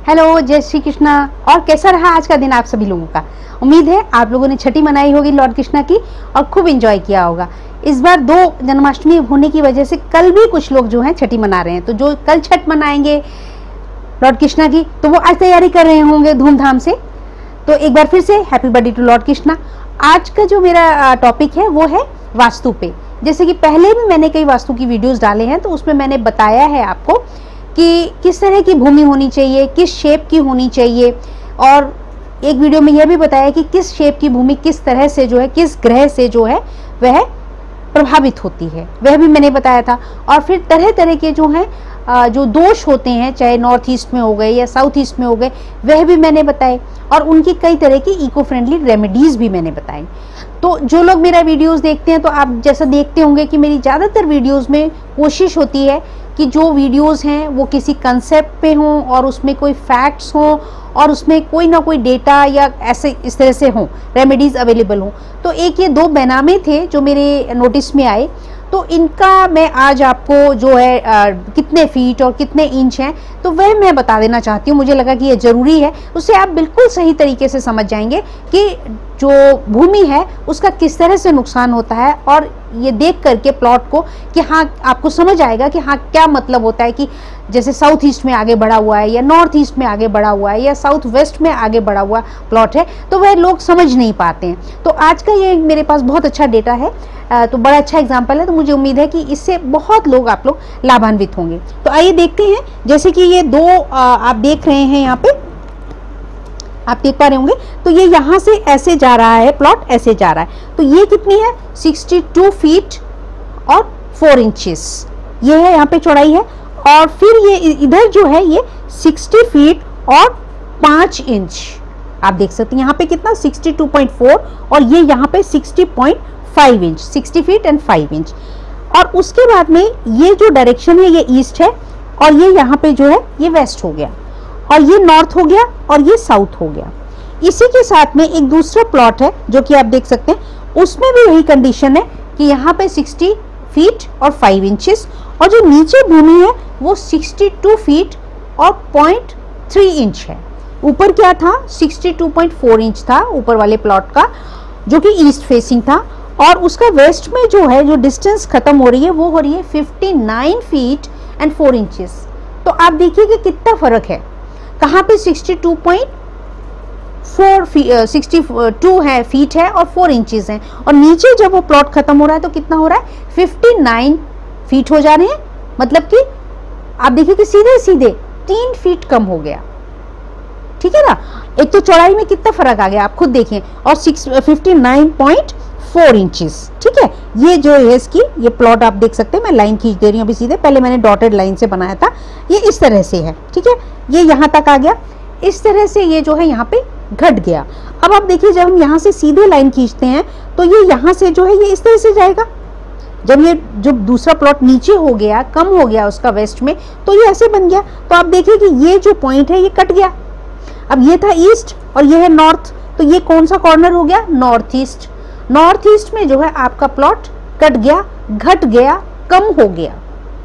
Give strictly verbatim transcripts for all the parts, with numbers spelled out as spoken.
Hello, जय श्री कृष्णा। और कैसा रहा आज का दिन आप सभी लोगों का? उम्मीद है आप लोगों ने छठी मनाई होगी लॉर्ड कृष्णा की और खूब एंजॉय किया होगा। इस बार दो जन्माष्टमी होने की वजह से कल भी कुछ लोग जो हैं छठी मना रहे हैं, तो जो कल छठ मनाएंगे लॉर्ड कृष्णा की, तो वो आज तैयारी कर रहे होंगे धूमधाम से। तो एक बार फिर से happy birthday to Lord Krishna. आज का जो मेरा टॉपिक है वो है वास्तु पे। जैसे कि पहले भी मैंने कई वास्तु की वीडियोस डाले हैं, तो उसमें मैंने बताया है आपको कि किस तरह की भूमि होनी चाहिए, किस शेप की होनी चाहिए, और एक वीडियो में यह भी बताया कि किस शेप की भूमि किस तरह से जो है, किस ग्रह से जो है वह प्रभावित होती है, वह भी मैंने बताया था। और फिर तरह तरह के जो हैं जो दोष होते हैं, चाहे नॉर्थ ईस्ट में हो गए या साउथ ईस्ट में हो गए, वह भी मैंने बताए, और उनकी कई तरह की इको फ्रेंडली रेमेडीज भी मैंने बताई। तो जो लोग मेरा वीडियोस देखते हैं, तो आप जैसा देखते होंगे कि मेरी ज़्यादातर वीडियोस में कोशिश होती है कि जो वीडियोस हैं वो किसी कंसेप्ट पे हों और उसमें कोई फैक्ट्स हों और उसमें कोई ना कोई डेटा या ऐसे इस तरह से हों, रेमेडीज़ अवेलेबल हों। तो एक ये दो बैनामे थे जो मेरे नोटिस में आए, तो इनका मैं आज आपको जो है आ, कितने फीट और कितने इंच हैं, तो वह मैं बता देना चाहती हूँ। मुझे लगा कि ये ज़रूरी है, उससे आप बिल्कुल सही तरीके से समझ जाएंगे कि जो भूमि है उसका किस तरह से नुकसान होता है, और ये देख करके प्लॉट को कि हाँ, आपको समझ आएगा कि हाँ क्या मतलब होता है कि जैसे साउथ ईस्ट में आगे बढ़ा हुआ है या नॉर्थ ईस्ट में आगे बढ़ा हुआ है या साउथ वेस्ट में आगे बढ़ा हुआ प्लॉट है, तो वह लोग समझ नहीं पाते हैं। तो आज का ये मेरे पास बहुत अच्छा डेटा है, तो बड़ा अच्छा एग्जाम्पल है, तो मुझे उम्मीद है कि इससे बहुत लोग आप लोग लाभान्वित होंगे। तो आइए देखते हैं। जैसे कि ये दो आप देख रहे हैं, यहाँ पे आप देख पा रहे होंगे, तो ये यहाँ से ऐसे जा रहा है, प्लॉट ऐसे जा रहा है। तो ये कितनी है? बासठ फीट और फोर इंचेस ये है यहाँ पे चौड़ाई है। और फिर ये इधर जो है ये साठ फीट और पाँच इंच आप देख सकते हैं। यहाँ पे कितना? बासठ पॉइंट चार, और ये यहाँ पे साठ पॉइंट पाँच इंच, साठ फीट एंड पाँच इंच। और उसके बाद में ये जो डायरेक्शन है ये ईस्ट है, और ये यहाँ पे जो है ये वेस्ट हो गया, और ये नॉर्थ हो गया, और ये साउथ हो गया। इसी के साथ में एक दूसरा प्लॉट है जो कि आप देख सकते हैं, उसमें भी यही कंडीशन है कि यहाँ पे साठ फीट और पाँच इंचेस, और जो नीचे भूमि है वो बासठ फीट और पॉइंट थ्री इंच है। ऊपर क्या था? बासठ पॉइंट चार इंच था ऊपर वाले प्लॉट का, जो कि ईस्ट फेसिंग था, और उसका वेस्ट में जो है जो डिस्टेंस खत्म हो रही है वो हो रही है उनसठ फीट एंड फोर इंचेस। तो आप देखिए कि कितना फर्क है। कहाँ पे बासठ पॉइंट चार बासठ है फीट है और फोर इंचेस हैं, और नीचे जब वो प्लॉट खत्म हो रहा है तो कितना हो रहा है? उनसठ फीट हो जा रहे हैं। मतलब कि आप देखिए कि सीधे सीधे तीन फीट कम हो गया। ठीक है ना? एक तो चौड़ाई में कितना फर्क आ गया आप खुद देखिए, और उनसठ पॉइंट चार इंचेस। ठीक है, ये जो है इसकी ये प्लॉट आप देख सकते हैं। मैं लाइन खींच दे रही हूँ अभी सीधे, पहले मैंने डॉटेड लाइन से बनाया था, ये इस तरह से है। ठीक है, ये यहाँ तक आ गया, इस तरह से ये जो है यहाँ पे घट गया। अब आप देखिए जब हम यहाँ से सीधे लाइन खींचते हैं तो ये यहाँ से जो है ये इस तरह से जाएगा। जब ये जो दूसरा प्लॉट नीचे हो गया, कम हो गया उसका वेस्ट में, तो ये ऐसे बन गया। तो आप देखिए कि ये जो पॉइंट है ये कट गया। अब ये था ईस्ट और ये है नॉर्थ, तो ये कौन सा कॉर्नर हो गया? North east. नॉर्थ ईस्ट में जो है आपका प्लॉट कट गया, घट गया, कम हो गया।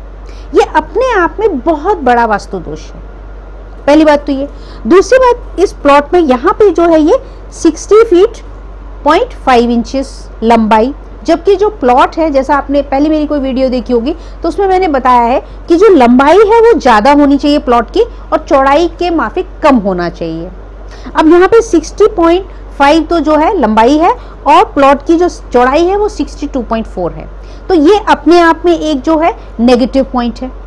ये अपने आप में बहुत बड़ा वास्तु दोष है। पहली बात तो ये। दूसरी बात, इस प्लॉट में यहाँ पे जो है ये साठ फीट पॉइंट फाइव इंचेस लंबाई, जबकि जो प्लॉट है, जैसा आपने पहले मेरी कोई वीडियो देखी होगी तो उसमें मैंने बताया है कि जो लंबाई है वो ज़्यादा होनी चाहिए प्लॉट की, और चौड़ाई के माफिक कम होना चाहिए। अब यहाँ पे साठ पॉइंट फाइव तो जो है लंबाई है, और प्लॉट की जो चौड़ाई है वो बासठ पॉइंट चार है। तो ये अपने आप में एक जो है नेगेटिव पॉइंट है।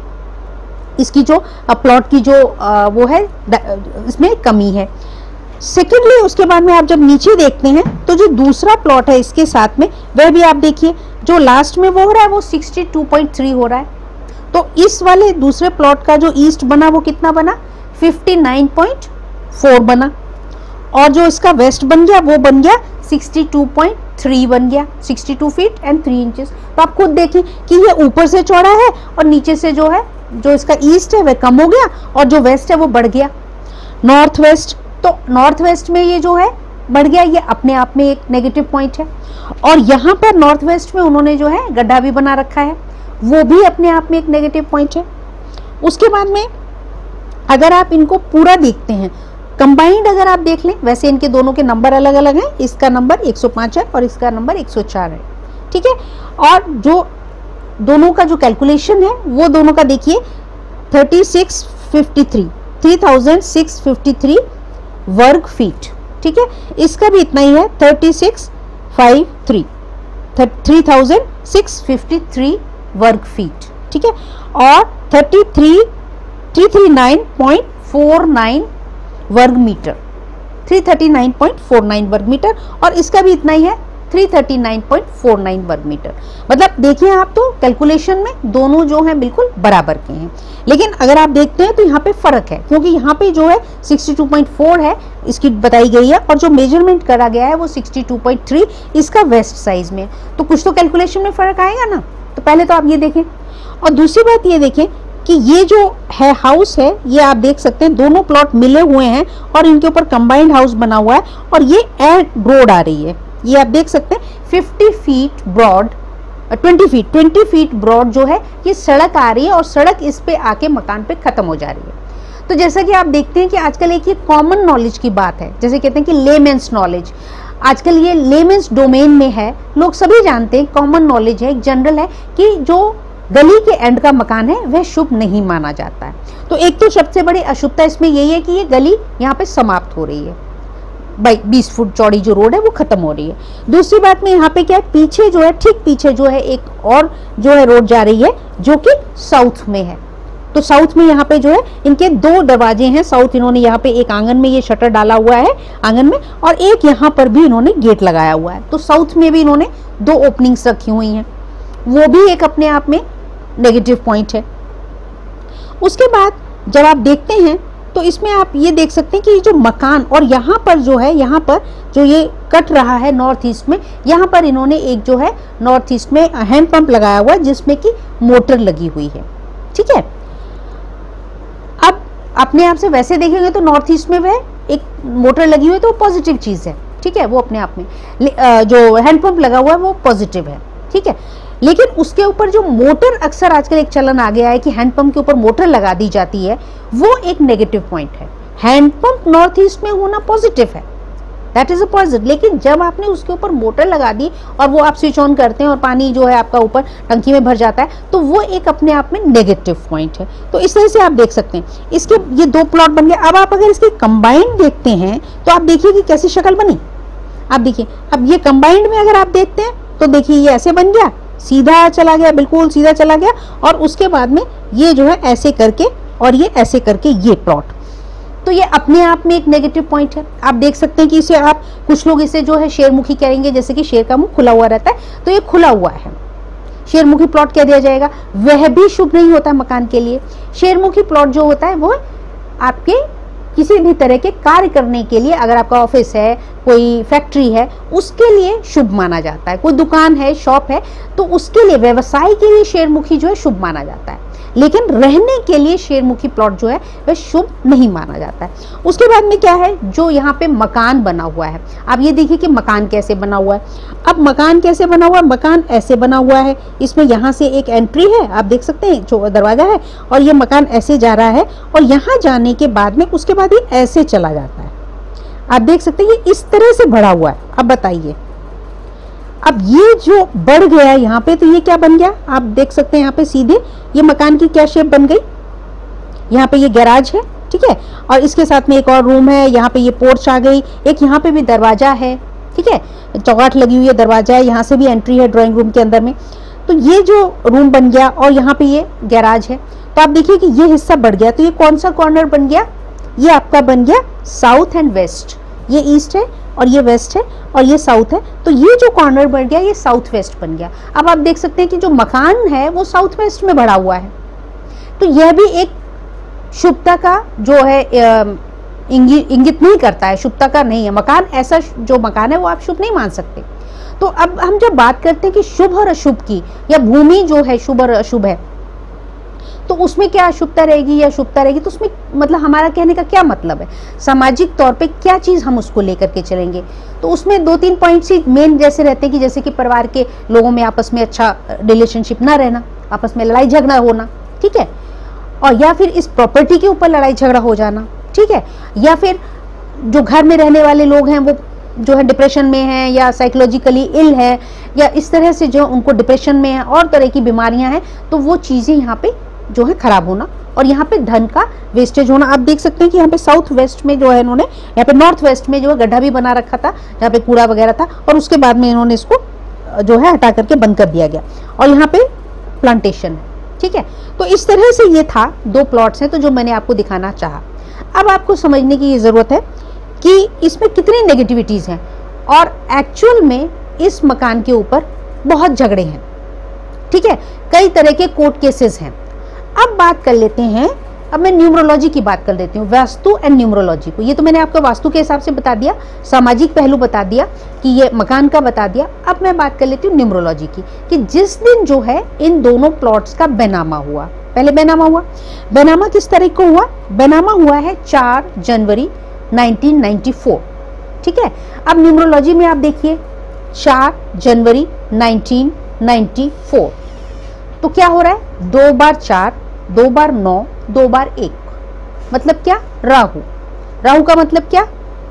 इसकी जो प्लॉट की जो वो है इसमें कमी है। सेकेंडली उसके बाद में आप जब नीचे देखते हैं तो जो दूसरा प्लॉट है इसके साथ में, वह भी आप देखिए जो लास्ट में वो हो रहा है वो बासठ पॉइंट तीन हो रहा है। तो इस वाले दूसरे प्लॉट का जो ईस्ट बना वो कितना बना? उनसठ पॉइंट चार बना, और जो इसका वेस्ट बन गया वो बन गया बासठ पॉइंट तीन बन गया, बासठ फीट एंड थ्री इंचेस। तो आप खुद देखें कि ये ऊपर से चौड़ा है और नीचे से जो है जो इसका ईस्ट है वह कम हो गया, और जो वेस्ट है वो बढ़ गया। नॉर्थ वेस्ट, तो नॉर्थ वेस्ट में ये जो है बढ़ गया, ये अपने आप में एक नेगेटिव पॉइंट है। और यहाँ पर नॉर्थ वेस्ट में उन्होंने जो है गड्ढा भी बना रखा है, वो भी अपने आप में एक नेगेटिव पॉइंट है। उसके बाद में अगर आप इनको पूरा देखते हैं कंबाइंड अगर आप देख लें, वैसे इनके दोनों के नंबर अलग अलग हैं, इसका नंबर एक सौ पाँच है और इसका नंबर एक सौ चार है, ठीक है। और जो दोनों का जो कैलकुलेशन है वो दोनों का देखिए thirty six fifty three three thousand six fifty three वर्ग फीट, ठीक है। इसका भी इतना ही है thirty six five three three thousand six fifty three वर्ग फीट, ठीक है। और thirty three three three nine point four nine वर्ग metre three thirty nine point four nine वर्ग मीटर, और इसका भी इतना ही है three thirty nine point four nine वर्ग मीटर। मतलब देखिए आप तो कैलकुलेशन में दोनों जो हैं बिल्कुल बराबर के हैं, लेकिन अगर आप देखते हैं तो यहाँ पे फर्क है, क्योंकि यहाँ पे जो है सिक्सटी टू पॉइंट फोर है इसकी बताई गई है, और जो मेजरमेंट करा गया है वो सिक्सटी टू पॉइंट थ्री इसका वेस्ट साइज में, तो कुछ तो कैलकुलेशन में फर्क आएगा ना। तो पहले तो आप ये देखें, और दूसरी बात ये देखें कि ये जो है हाउस है, ये आप देख सकते हैं दोनों प्लॉट मिले हुए हैं और इनके ऊपर कंबाइंड हाउस बना हुआ है, और ये एंड रोड आ रही है, ये आप देख सकते हैं fifty feet broad twenty feet twenty feet broad जो है ये सड़क आ रही है, और सड़क इस पे आके मकान पे खत्म हो जा रही है। तो जैसा कि आप देखते हैं कि आजकल एक ये कॉमन नॉलेज की बात है, जैसे कहते हैं कि लेमेंस नॉलेज, आजकल ये लेमेंस डोमेन में है, लोग सभी जानते हैं, कॉमन नॉलेज है, एक जनरल है कि जो गली के एंड का मकान है वह शुभ नहीं माना जाता है। तो एक तो सबसे बड़ी अशुभता इसमें यही है कि ये गली यहाँ पे समाप्त हो रही है, भाई बीस फुट चौड़ी जो रोड है वो खत्म हो रही है। दूसरी बात में यहाँ पे क्या है, पीछे जो है ठीक पीछे जो है एक और जो है रोड जा रही है जो कि साउथ में है। तो साउथ में यहाँ पे जो है इनके दो दरवाजे हैं, साउथ इन्होंने यहाँ पे एक आंगन में ये शटर डाला हुआ है आंगन में, और एक यहाँ पर भी इन्होंने गेट लगाया हुआ है। तो साउथ में भी इन्होंने दो ओपनिंग्स रखी हुई हैं, वो भी एक अपने आप में नेगेटिव पॉइंट है। उसके बाद जब आप देखते हैं तो इसमें आप ये देख सकते हैं कि ये जो मकान, और यहाँ पर जो है यहाँ पर जो ये कट रहा है नॉर्थ ईस्ट में, यहाँ पर इन्होंने एक जो है नॉर्थ ईस्ट में हैंड पंप लगाया हुआ है जिसमें कि मोटर लगी हुई है, ठीक है। अब अपने आप से वैसे देखेंगे तो नॉर्थ ईस्ट में वह एक मोटर लगी हुई है तो पॉजिटिव चीज़ है, ठीक है, वो अपने आप में जो हैंड पंप लगा हुआ है वो पॉजिटिव है, ठीक है। लेकिन उसके ऊपर जो मोटर, अक्सर आजकल एक चलन आ गया है कि हैंडपंप के ऊपर मोटर लगा दी जाती है, वो एक नेगेटिव पॉइंट है। हैंडपंप नॉर्थ ईस्ट में होना पॉजिटिव है, दैट इज अ पॉजिटिव, लेकिन जब आपने उसके ऊपर मोटर लगा दी और वो आप स्विच ऑन करते हैं और पानी जो है आपका ऊपर टंकी में भर जाता है, तो वो एक अपने आप में नेगेटिव पॉइंट है। तो इस तरह से आप देख सकते हैं इसके ये दो प्लॉट बन गए। अब आप अगर इसके कंबाइंड देखते हैं तो आप देखिए कि कैसी शक्ल बनी। आप देखिए, अब ये कंबाइंड में अगर आप देखते हैं तो देखिए ये ऐसे बन गया, सीधा चला गया, बिल्कुल सीधा चला गया, और उसके बाद में ये जो है ऐसे करके और ये ऐसे करके ये प्लॉट, तो ये अपने आप में एक नेगेटिव पॉइंट है। आप देख सकते हैं कि इसे आप, कुछ लोग इसे जो है शेरमुखी कहेंगे, जैसे कि शेर का मुंह खुला हुआ रहता है, तो ये खुला हुआ है, शेरमुखी प्लॉट कह दिया जाएगा। वह भी शुभ नहीं होता मकान के लिए। शेरमुखी प्लॉट जो होता है वो आपके किसी भी तरह के कार्य करने के लिए, अगर आपका ऑफिस है, कोई फैक्ट्री है, उसके लिए शुभ माना जाता है। कोई दुकान है, शॉप है, तो उसके लिए, व्यवसाय के लिए शेरमुखी जो है शुभ माना जाता है। लेकिन रहने के लिए शेरमुखी प्लॉट जो है वह शुभ नहीं माना जाता है। उसके बाद में क्या है, जो यहाँ पे मकान बना हुआ है, आप ये देखिए कि मकान कैसे बना हुआ है। अब मकान कैसे बना हुआ है, मकान ऐसे बना हुआ है, इसमें यहाँ से एक एंट्री है, आप देख सकते हैं जो दरवाजा है, और ये मकान ऐसे जा रहा है, और यहाँ जाने के बाद में उसके बाद ये ऐसे चला जाता है। आप देख सकते हैं ये इस तरह से बढ़ा हुआ है। अब बताइए, अब ये जो बढ़ गया है यहाँ पे, तो ये क्या बन गया, आप देख सकते हैं यहाँ पे सीधे ये मकान की क्या शेप बन गई। यहाँ पे ये गैराज है, ठीक है, और इसके साथ में एक और रूम है, यहाँ पे ये पोर्च आ गई, एक यहाँ पे भी दरवाजा है, ठीक है, चौगाठ लगी हुई है, दरवाजा है, यहाँ से भी एंट्री है ड्राइंग रूम के अंदर में। तो ये जो रूम बन गया, और यहाँ पे ये गैराज है, तो आप देखिए कि ये हिस्सा बढ़ गया। तो ये कौन सा कॉर्नर बन गया, ये आपका बन गया साउथ एंड वेस्ट। ये ईस्ट है और ये वेस्ट है और ये साउथ है, तो ये जो कॉर्नर बन गया ये साउथ वेस्ट बन गया। अब आप देख सकते हैं कि जो मकान है वो साउथ वेस्ट में बढ़ा हुआ है, तो यह भी एक शुभता का जो है इंगित नहीं करता है, शुभता का नहीं है। मकान ऐसा जो मकान है वो आप शुभ नहीं मान सकते। तो अब हम जब बात करते हैं कि शुभ और अशुभ की, या भूमि जो है शुभ और अशुभ है, तो उसमें क्या अशुभता रहेगी या शुभता रहेगी, तो उसमें मतलब हमारा कहने का क्या मतलब है, सामाजिक तौर पे क्या चीज़ हम उसको लेकर के चलेंगे। तो उसमें दो तीन पॉइंट्स ही मेन जैसे रहते हैं कि जैसे कि परिवार के लोगों में आपस में अच्छा रिलेशनशिप ना रहना, आपस में लड़ाई झगड़ा होना, ठीक है, और या फिर इस प्रॉपर्टी के ऊपर लड़ाई झगड़ा हो जाना, ठीक है, या फिर जो घर में रहने वाले लोग हैं वो जो है डिप्रेशन में हैं या साइकोलॉजिकली इल है या इस तरह से जो उनको डिप्रेशन में है और तरह की बीमारियां हैं, तो वो चीज़ें यहाँ पे जो है खराब होना और यहाँ पे धन का वेस्टेज होना। आप देख सकते हैं कि यहाँ पे साउथ वेस्ट में जो है इन्होंने, यहाँ पे नॉर्थ वेस्ट में जो है गड्ढा भी बना रखा था जहाँ पे कूड़ा वगैरह था और उसके बाद में इन्होंने इसको जो है हटा करके बंद कर दिया गया और यहाँ पे प्लांटेशन है, ठीक है। तो इस तरह से ये था, दो प्लॉट्स हैं तो जो मैंने आपको दिखाना चाहा। अब आपको समझने की ये ज़रूरत है कि इसमें कितनी नेगेटिविटीज़ हैं और एक्चुअल में इस मकान के ऊपर बहुत झगड़े हैं, ठीक है, कई तरह के कोर्ट केसेस हैं। अब बात कर लेते हैं, अब मैं न्यूमरोलॉजी की बात कर लेती हूँ, वास्तु एंड न्यूमरोलॉजी को। ये तो मैंने आपको वास्तु के हिसाब से बता दिया, सामाजिक पहलू बता दिया कि ये मकान का बता दिया। अब मैं बात कर लेती हूँ न्यूमरोलॉजी की, कि जिस दिन जो है इन दोनों प्लॉट्स का बैनामा हुआ, पहले बैनामा हुआ, बैनामा किस तारीख को हुआ? बैनामा हुआ है चार जनवरी नाइनटीन नाइंटी फोर, ठीक है। अब न्यूमरोलॉजी में आप देखिए चार जनवरी नाइनटीन नाइंटी फोर, तो क्या हो रहा है? दो बार चार, दो बार नौ, दो बार एक, मतलब क्या? राहु। राहु का मतलब क्या?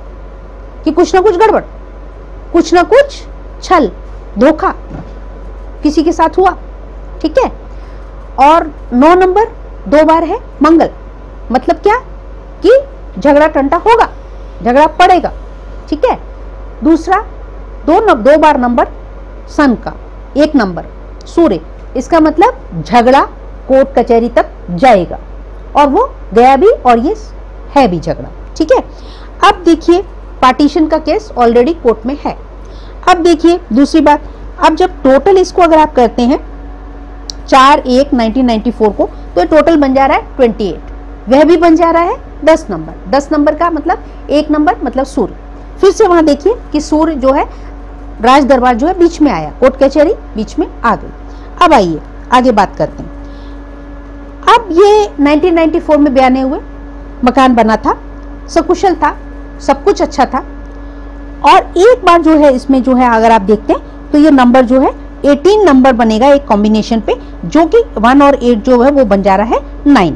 कि कुछ ना कुछ गड़बड़, कुछ ना कुछ छल, धोखा किसी के साथ हुआ, ठीक है। और नौ नंबर दो बार है मंगल, मतलब क्या? कि झगड़ा टंटा होगा, झगड़ा पड़ेगा, ठीक है। दूसरा दो न, दो बार नंबर सन का, एक नंबर सूर्य, इसका मतलब झगड़ा कोर्ट कचहरी तक जाएगा और वो गया भी और ये है भी झगड़ा, ठीक है। अब देखिए पार्टीशन का केस ऑलरेडी कोर्ट में है। अब देखिए दूसरी बात, अब जब टोटल इसको अगर आप करते हैं चार एक नाइनटीन नाइंटी फोर को, तो टोटल बन जा रहा है अट्ठाईस, वह भी बन जा रहा है दस नंबर। दस नंबर का मतलब एक नंबर मतलब सूर्य। फिर से वहां देखिए कि सूर्य जो है राज दरबार जो है बीच में आया, कोर्ट कचहरी बीच में आ गई। अब आइए आगे बात करते हैं। अब ये नाइनटीन नाइंटी फोर में बयाने हुए, मकान बना था, सकुशल था, सब कुछ अच्छा था। और एक बार जो है इसमें जो है अगर आप देखते हैं तो ये नंबर जो है अठारह नंबर बनेगा एक कॉम्बिनेशन पे, जो कि वन और एट जो है वो बन जा रहा है नाइन,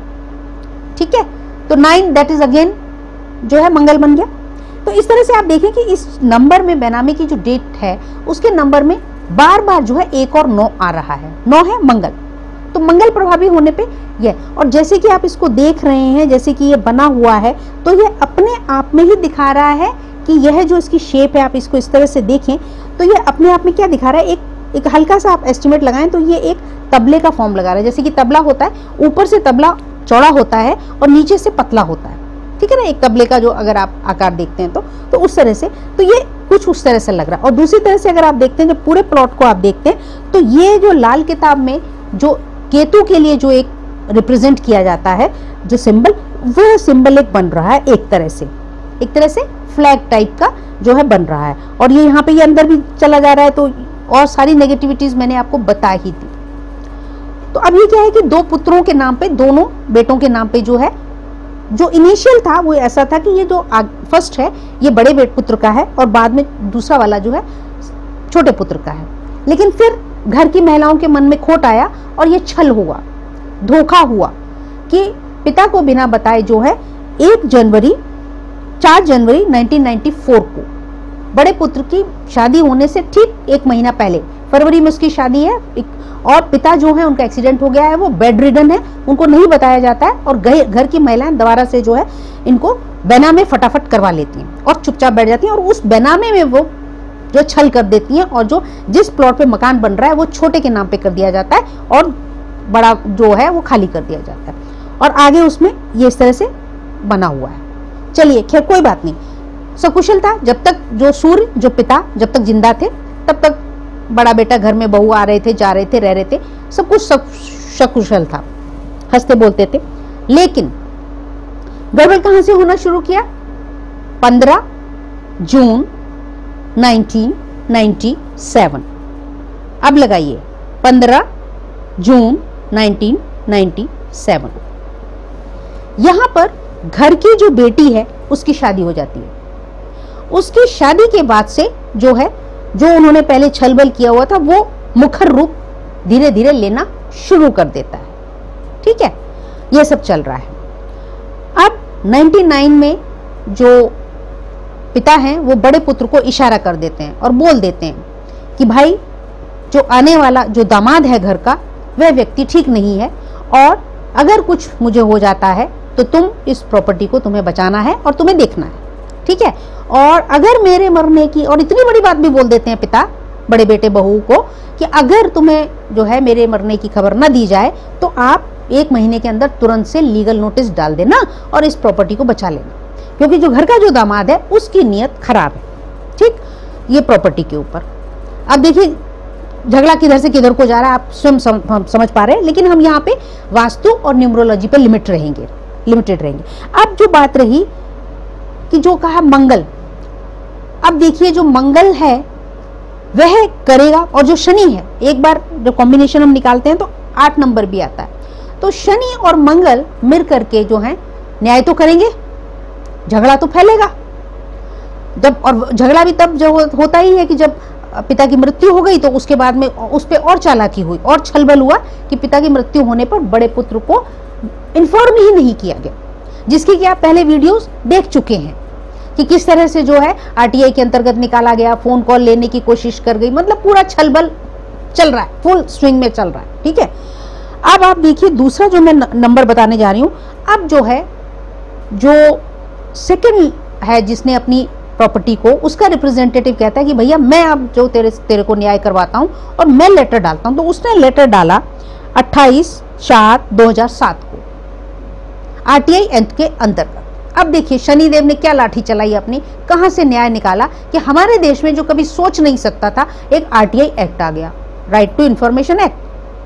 ठीक है। तो नाइन दैट इज अगेन जो है मंगल बन गया। तो इस तरह से आप देखें कि इस नंबर में बैनामी की जो डेट है उसके नंबर में बार बार जो है एक और नौ आ रहा है, नौ है मंगल, तो मंगल प्रभावी होने पे ये। और जैसे कि आप इसको देख रहे हैं, जैसे कि ये बना हुआ है, तो ये अपने आप में ही दिखा रहा है कि यह जो इसकी शेप है, आप इसको इस तरह से देखें तो ये अपने आप में क्या दिखा रहा है, एक एक हल्का सा आप एस्टिमेट लगाएं तो ये एक तबले का फॉर्म लगा रहा है। जैसे कि तबला होता है, ऊपर से तबला चौड़ा होता है और नीचे से पतला होता है, ठीक है ना, एक तबले का जो अगर आप आकार देखते हैं तो तो उस तरह से, तो ये कुछ उस तरह से लग रहा है। और दूसरी तरह से अगर आप देखते हैं, जब पूरे प्लॉट को आप देखते हैं तो ये जो लाल किताब में जो केतु के लिए जो एक रिप्रेजेंट किया जाता है जो सिंबल, वह सिंबल एक बन रहा है, एक तरह से एक तरह से फ्लैग टाइप का जो है बन रहा है। और ये यहाँ पे ये अंदर भी चला जा रहा है, तो और सारी नेगेटिविटीज मैंने आपको बता ही दी। तो अब ये क्या है कि दो पुत्रों के नाम पे, दोनों बेटों के नाम पे जो है, जो इनिशियल था वो ऐसा था कि ये जो फर्स्ट है ये बड़े बेट पुत्र का है और बाद में दूसरा वाला जो है छोटे पुत्र का है। लेकिन फिर घर की महिलाओं के मन में खोट आया और ये छल हुआ, धोखा हुआ कि पिता को बिना बताए जो है एक जनवरी चार जनवरी नाइनटीन नाइंटी फोर को बड़े पुत्र की शादी होने से ठीक एक महीना पहले, फरवरी में उसकी शादी है, और पिता जो है उनका एक्सीडेंट हो गया है, वो बेड रिडन है, उनको नहीं बताया जाता है और घर की महिलाएं दोबारा से जो है इनको बैनामे फटाफट करवा लेती हैं और चुपचाप बैठ जाती हैं और उस बैनामे में वो जो छल कर देती हैं और जो जिस प्लॉट पे मकान बन रहा है वो छोटे के नाम पे कर दिया जाता है और बड़ा जो है वो खाली कर दिया जाता है और आगे उसमें ये इस तरह से बना हुआ है। चलिए खैर कोई बात नहीं, सकुशल था जब तक जो सूर्य जो पिता जब तक जिंदा थे तब तक बड़ा बेटा घर में, बहू आ रहे थे जा रहे थे रह रहे थे, सब कुछ सब सकुशल था, हंसते बोलते थे। लेकिन गड़बड़ कहां से होना शुरू किया? पंद्रह जून नाइनटीन नाइंटी सेवन। अब लगाइए पंद्रह जून नाइनटीन नाइंटी सेवन, यहां पर घर की जो बेटी है उसकी शादी हो जाती है। उसकी शादी के बाद से जो है जो उन्होंने पहले छलबल किया हुआ था वो मुखर रूप धीरे धीरे लेना शुरू कर देता है, ठीक है। ये सब चल रहा है। अब निन्यानवे में जो पिता हैं वो बड़े पुत्र को इशारा कर देते हैं और बोल देते हैं कि भाई जो आने वाला जो दामाद है घर का वह व्यक्ति ठीक नहीं है, और अगर कुछ मुझे हो जाता है तो तुम इस प्रॉपर्टी को तुम्हें बचाना है और तुम्हें देखना है, ठीक है। और अगर मेरे मरने की, और इतनी बड़ी बात भी बोल देते हैं पिता बड़े बेटे बहू को कि अगर तुम्हें जो है मेरे मरने की खबर न दी जाए तो आप एक महीने के अंदर तुरंत से लीगल नोटिस डाल देना और इस प्रॉपर्टी को बचा लेना, क्योंकि जो घर का जो दामाद है उसकी नीयत खराब है, ठीक। ये प्रॉपर्टी के ऊपर अब देखिए झगड़ा किधर से किधर को जा रहा है, आप स्वयं सम, समझ पा रहे हैं, लेकिन हम यहाँ पे वास्तु और न्यूमरोलॉजी पे लिमिट रहेंगे लिमिटेड रहेंगे। अब जो बात रही कि जो कहा मंगल, अब देखिए जो मंगल है वह करेगा, और जो शनि है, एक बार जो कॉम्बिनेशन हम निकालते हैं तो आठ नंबर भी आता है, तो शनि और मंगल मिल करके जो है न्याय तो करेंगे, झगड़ा तो फैलेगा जब, और झगड़ा भी तब जो होता ही है कि जब पिता की मृत्यु हो गई तो उसके बाद में उस पर और चालाकी हुई और छलबल हुआ कि पिता की मृत्यु होने पर बड़े पुत्र को इन्फॉर्म ही नहीं किया गया, जिसकी कि आप पहले वीडियोस देख चुके हैं कि किस तरह से जो है आरटीआई के अंतर्गत निकाला गया, फोन कॉल लेने की कोशिश कर गई, मतलब पूरा छलबल चल रहा है, फुल स्विंग में चल रहा है, ठीक है। अब आप देखिए दूसरा जो मैं नंबर बताने जा रही हूँ, अब जो है जो सेकंड है जिसने अपनी प्रॉपर्टी को, उसका रिप्रेजेंटेटिव कहता है कि भैया मैं अब जो तेरे तेरे को न्याय करवाता हूँ और मैं लेटर डालता हूँ, तो उसने लेटर डाला अट्ठाईस चार दो हज़ार सात को आरटीआई एक्ट के अंतर्गत। अब देखिए शनिदेव ने क्या लाठी चलाई अपनी, कहां से न्याय निकाला कि हमारे देश में जो कभी सोच नहीं सकता था एक आरटीआई एक्ट आ गया, राइट टू इंफॉर्मेशन एक्ट।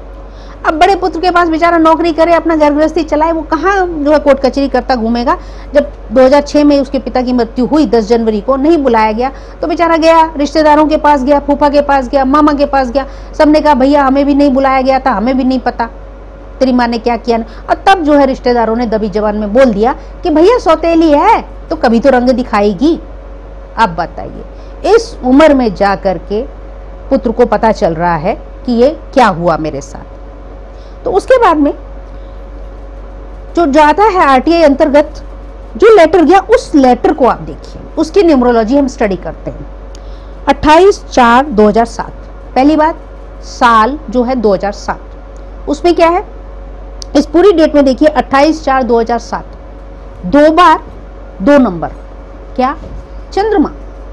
अब बड़े पुत्र के पास बेचारा नौकरी करे, अपना घर गृहस्थी चलाए, वो कहाँ जो है कोर्ट कचहरी करता घूमेगा। जब दो हज़ार छह में उसके पिता की मृत्यु हुई दस जनवरी को, नहीं बुलाया गया तो बेचारा गया रिश्तेदारों के पास गया, फूफा के पास गया, मामा के पास गया, सबने कहा भैया हमें भी नहीं बुलाया गया था, हमें भी नहीं पता तेरी माँ ने क्या किया। और तब जो है रिश्तेदारों ने दबी जबान में बोल दिया कि भैया सौतेली है तो कभी तो रंग दिखाएगी। अब बताइए इस उम्र में जा करके पुत्र को पता चल रहा है कि ये क्या हुआ मेरे साथ। तो उसके बाद में जो जाता है आरटीआई अंतर्गत जो लेटर गया, उस लेटर को आप देखिए, उसकी न्यूमरोलॉजी हम स्टडी करते हैं। अट्ठाईस चार दो हज़ार सात, पहली बात साल जो है दो हज़ार सात, उसमें क्या है इस पूरी डेट में देखिए अट्ठाईस चार दो हज़ार सात, दो बार दो नंबर, क्या चंद्रमा।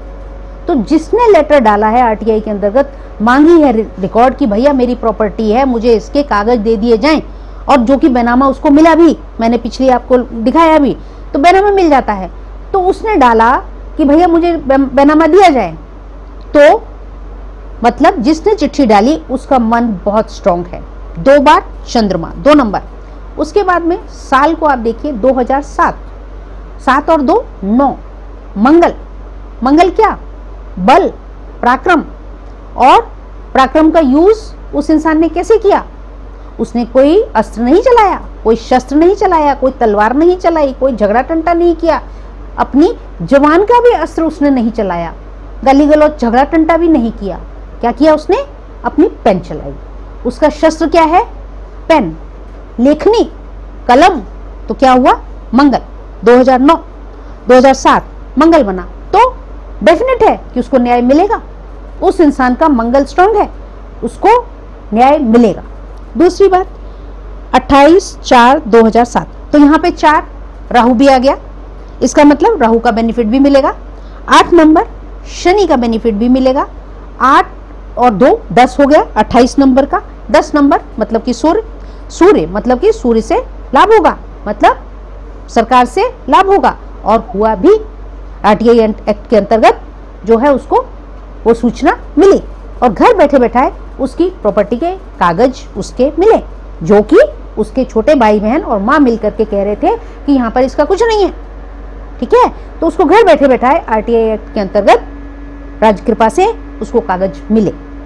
तो जिसने लेटर डाला है आरटीआई के अंतर्गत, मांगी है रिकॉर्ड कि भैया मेरी प्रॉपर्टी है, मुझे इसके कागज दे दिए जाएं, और जो कि बैनामा उसको मिला भी, मैंने पिछली आपको दिखाया भी, तो बैनामा मिल जाता है। तो उसने डाला कि भैया मुझे बैनामा दिया जाए, तो मतलब जिसने चिट्ठी डाली उसका मन बहुत स्ट्रांग है। दो बार चंद्रमा, दो नंबर। उसके बाद में साल को आप देखिए दो हज़ार सात, सात और दो नौ, मंगल, मंगल क्या बल, पराक्रम, और पराक्रम का यूज उस इंसान ने कैसे किया, उसने कोई अस्त्र नहीं चलाया, कोई शस्त्र नहीं चलाया, कोई तलवार नहीं चलाई, कोई झगड़ा टंटा नहीं किया, अपनी जवान का भी अस्त्र उसने नहीं चलाया, गाली गलौज झगड़ा टंटा भी नहीं किया। क्या किया उसने, अपनी पेन चलाई। उसका शस्त्र क्या है, पेन, लेखनी, कलम। तो क्या हुआ, मंगल। दो हज़ार नौ, दो हज़ार सात मंगल बना, तो डेफिनेट है कि उसको न्याय मिलेगा। उस इंसान का मंगल स्ट्रांग है, उसको न्याय मिलेगा। दूसरी बात अट्ठाईस चार दो हज़ार सात, तो यहाँ पे चार राहु भी आ गया, इसका मतलब राहु का बेनिफिट भी मिलेगा। आठ नंबर शनि का बेनिफिट भी मिलेगा। आठ और दो दस हो गया, अट्ठाईस नंबर का। दस नंबर मतलब कि सूर्य, सूर्य मतलब कि सूर्य से लाभ होगा, मतलब सरकार से लाभ होगा, और हुआ भी। आरटीआई एक्ट के अंतर्गत जो है उसको वो सूचना मिली, और घर बैठे बैठाए उसकी प्रॉपर्टी के कागज उसके मिले, जो कि उसके छोटे भाई बहन और माँ मिलकर के कह रहे थे कि यहाँ पर इसका कुछ नहीं है, ठीक है। तो उसको घर बैठे बैठाए आरटीआई एक्ट के अंतर्गत राज कृपा से उसको कागज मिले।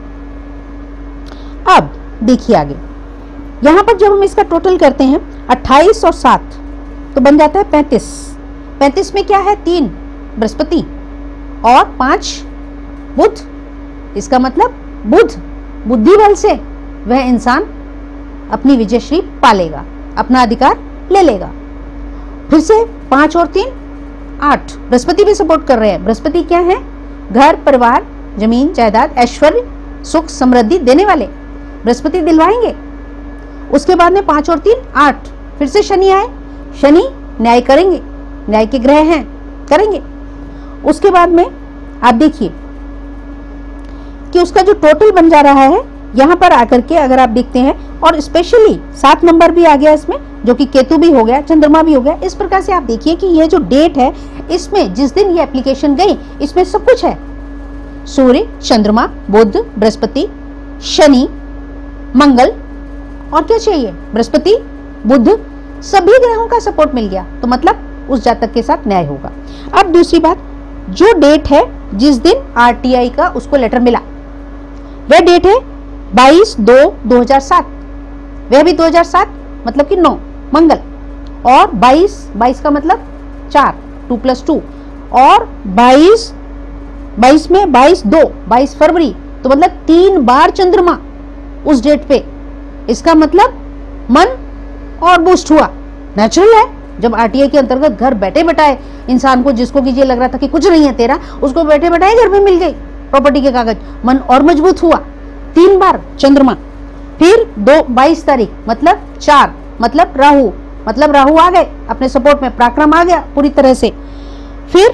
अब देखिए आगे, यहाँ पर जब हम इसका टोटल करते हैं अट्ठाईस और सात तो बन जाता है पैंतीस। पैंतीस में क्या है, तीन बृहस्पति और पांच बुध। इसका मतलब बुध, बुद्धि बल से वह इंसान अपनी विजयश्री पालेगा, अपना अधिकार ले लेगा। फिर से पांच और तीन आठ, बृहस्पति भी सपोर्ट कर रहे हैं। बृहस्पति क्या है? घर, परिवार, जमीन, जायदाद, ऐश्वर्य, सुख, समृद्धि देने वाले बृहस्पति दिलवाएंगे। उसके बाद में पांच और तीन आठ, फिर से शनि आए। शनि न्याय करेंगे, न्याय के ग्रह हैं, करेंगे। उसके बाद में आप देखिए कि उसका जो टोटल बन जा रहा है यहाँ पर आकर के, अगर आप देखते हैं, और स्पेशली सात नंबर भी आ गया इसमें, जो कि केतु भी हो गया, चंद्रमा भी हो गया। इस प्रकार से आप देखिए कि ये जो डेट है, इसमें जिस दिन ये एप्लीकेशन गई, इसमें सब कुछ है। सूर्य, चंद्रमा, बुध, बृहस्पति, शनि, मंगल, और क्या चाहिए? बृहस्पति, बुध, सभी ग्रहों का सपोर्ट मिल गया। तो मतलब उस जातक के साथ न्याय होगा। अब दूसरी बात, जो डेट है जिस दिन आरटीआई का उसको लेटर मिला, वह डेट है बाईस दो दो हजार सात। वह भी दो हजार सात मतलब कि नौ, मंगल। और बाईस, बाईस का मतलब चार, टू प्लस टू, और बाईस, बाईस में बाईस दो, बाईस फरवरी, तो मतलब तीन बार चंद्रमा उस डेट पे। इसका मतलब मन और बूस्ट हुआ। नेचुरल है, जब आरटीआई के अंतर्गत घर बैठे बैठाए इंसान को, जिसको कि ये लग रहा था कि कुछ नहीं है तेरा, उसको बैठे बैठाए घर में मिल गई प्रॉपर्टी के कागज, मन और मजबूत हुआ। तीन बार चंद्रमा। फिर दो बाईस तारीख मतलब चार, मतलब राहु, मतलब राहु आ गए अपने सपोर्ट में, पराक्रम आ गया पूरी तरह से। फिर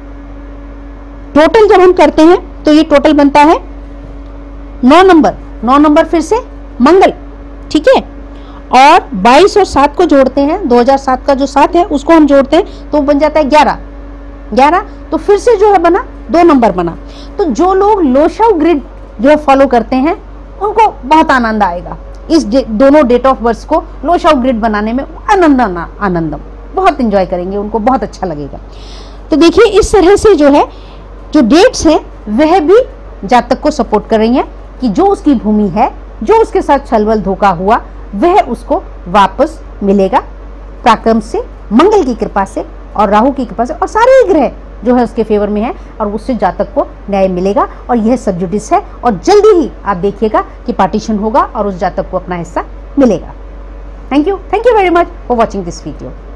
टोटल जब हम करते हैं तो ये टोटल बनता है नौ नंबर। नौ नंबर फिर से मंगल, ठीक है। और बाईस और सात को जोड़ते हैं, दो हजार सात का जो सात है उसको हम जोड़ते हैं तो बन जाता है ग्यारह। ग्यारह तो फिर से जो है बना दो नंबर बना। तो जो लोग लोशाव ग्रिड जो है फॉलो करते हैं उनको बहुत आनंद आएगा। इस दोनों डेट ऑफ बर्थ को लोशाव ग्रिड बनाने में आनंद आनंदम बहुत एंजॉय करेंगे, उनको बहुत अच्छा लगेगा। तो देखिए इस तरह से जो है जो डेट्स हैं वह भी जातक को सपोर्ट कर रही हैं कि जो उसकी भूमि है, जो उसके साथ छलबल धोखा हुआ, वह उसको वापस मिलेगा पराक्रम से, मंगल की कृपा से और राहु की कृपा से, और सारे ग्रह जो है उसके फेवर में है, और उससे जातक को न्याय मिलेगा। और यह सब जुडिस है, और जल्दी ही आप देखिएगा कि पार्टीशन होगा और उस जातक को अपना हिस्सा मिलेगा। Thank you, thank you very much for watching this video.